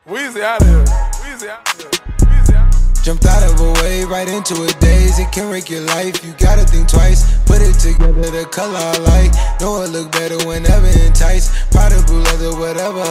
Weezy out of here. Weezy out of here. Weezy out. Jumped out of a wave right into a daze. It can wreck your life, you gotta think twice. Put it together, the color I like. Know it look better whenever enticed. Powder blue leather, whatever